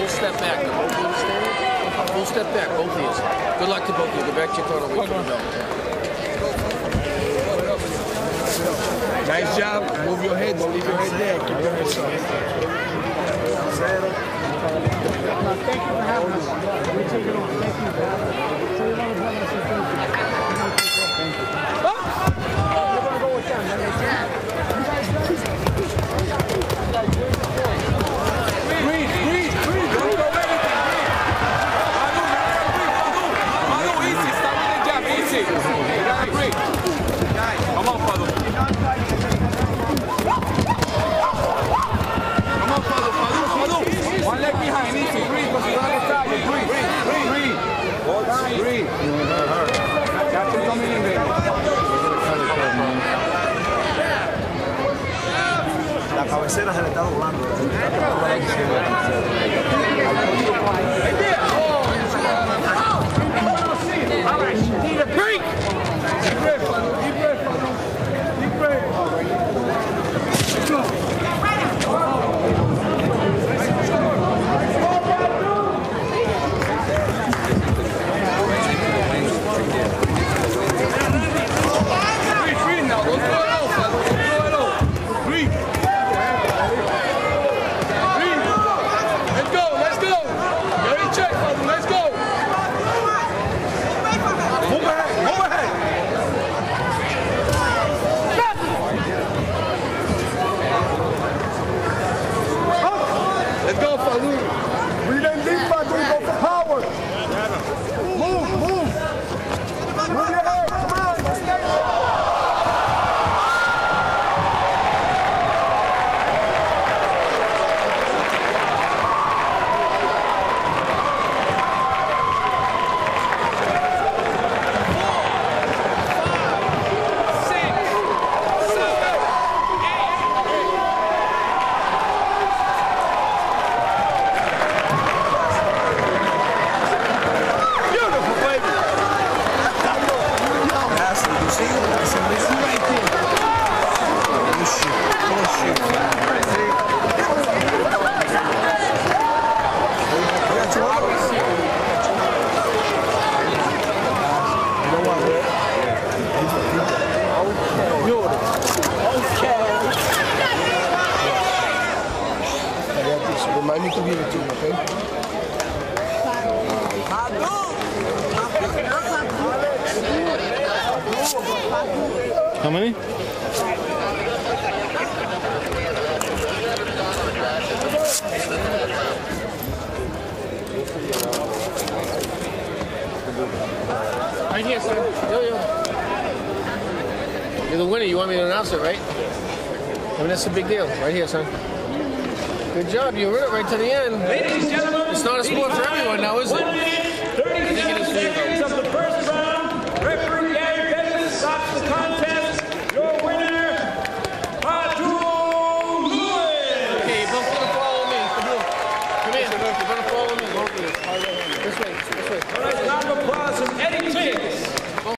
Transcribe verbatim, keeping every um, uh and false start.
full step back. Both of you standing. Full step back, both of you. Good luck to both of you. Go back to your corner. Wait for the bell. Nice job. Move your head. Don't leave your head there. Keep your head up. Thank you for having us. We take it on. Thank you. So you want to have us in thank you. Thank you. We're going to go with them. You guys ready? Breathe, breathe, breathe. Don't go anything. Manu, Manu, easy. Start with the jab. Easy. You gotta breathe. Come on, Fadu. Come on, Fadu. Fadu, Fadu. One leg behind. Easy. Breathe. Because you're on the side. Breathe, breathe, breathe. Hold on. Breathe. Catch him coming in there. La cabecera se le está doblando. Need a break. Deep breath, deep breath, deep breath. Let's go. Breathe now. Don't throw it out, Fadu. Don't throw it out. Breathe. Breathe. Let's go. Let's go. Get in check, Fadu. Let's go. Move ahead. Move ahead. Let's go, Fadu. Breathe in deep, Fadu. Go for power. Move, move. Move your head. Come on. Let's go. Remind me to give it to you, okay? How many? Right here, son. Yo, yo. You're the winner. You want me to announce it, right? I mean, that's a big deal. Right here, son. Good job. You were right to the end. Ladies and gentlemen, it's not a sport for everyone now, is it? thirty seconds of the first